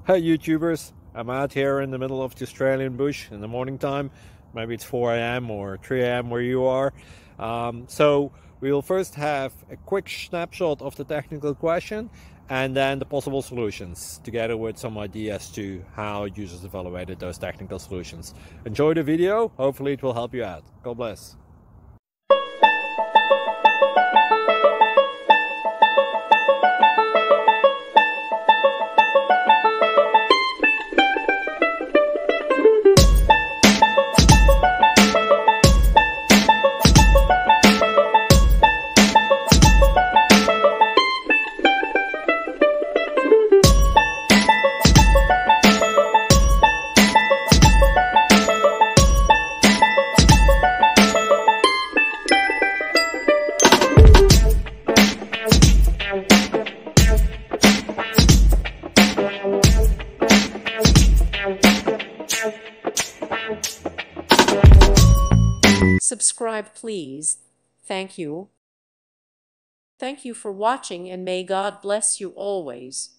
Hey YouTubers, I'm out here in the middle of the Australian bush in the morning time. Maybe it's 4 a.m. or 3 a.m. where you are. So we will first have a quick snapshot of the technical question and then the possible solutions, together with some ideas to how users evaluated those technical solutions. Enjoy the video, hopefully it will help you out. God bless. Subscribe, please. Thank you. Thank you for watching, and may God bless you always.